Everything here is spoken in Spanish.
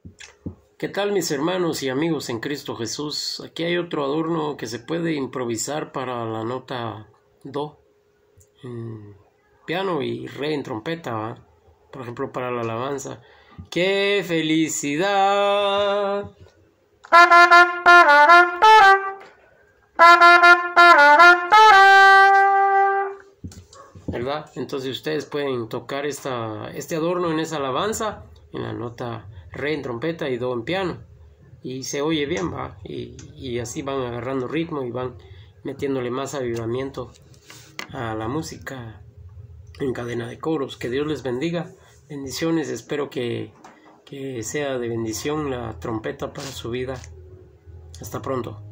¿Qué tal, mis hermanos y amigos en Cristo Jesús? Aquí hay otro adorno que se puede improvisar para la nota do en piano y re en trompeta, ¿va? Por ejemplo, para la alabanza. ¡Qué felicidad! ¿Verdad? Entonces ustedes pueden tocar este adorno en esa alabanza, en la nota re en trompeta y do en piano. Y se oye bien, ¿va? Y así van agarrando ritmo y van metiéndole más avivamiento a la música en cadena de coros. Que Dios les bendiga. Bendiciones, espero que sea de bendición la trompeta para su vida. Hasta pronto.